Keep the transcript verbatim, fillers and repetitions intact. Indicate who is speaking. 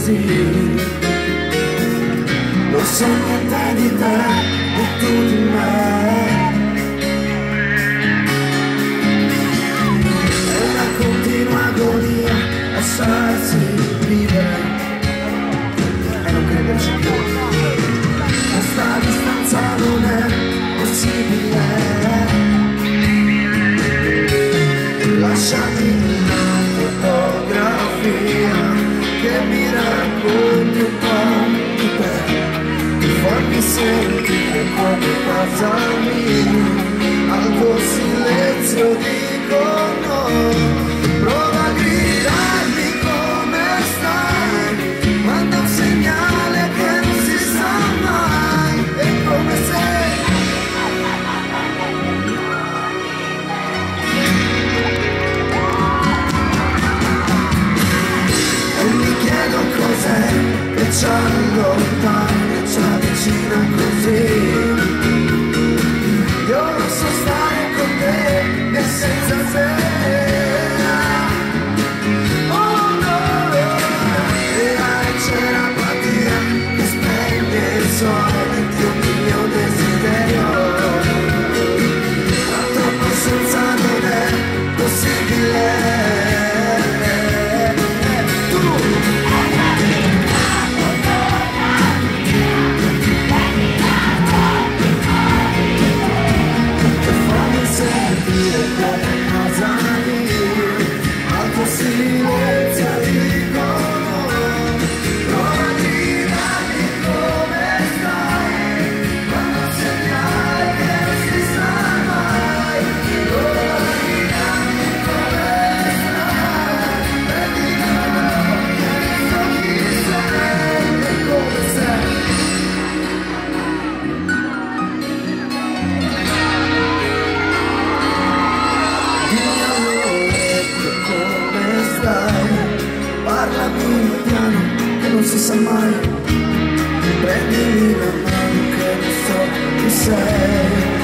Speaker 1: così. Non so niente di te e tu di me. È una continua agonia lasciarsi vivere e non crederci più. Questa distanza non è possibile. Lasciami una fotografia che mi racconti un po' di te, mi fammi sentire come casa mia, al tuo silenzio dico no. Prova a gridarmi come stai, manda un segnale che non si sa mai, è come se cos'è che ci allontana e ci avvicina così. Io non so stare con te e senza te. Oh no, e c'è la patia che spegne il sole dentro il mio desiderio. La tua presenza non è possibile. Parlami piano che non si sa mai, prendimi la mano che non so chi sei.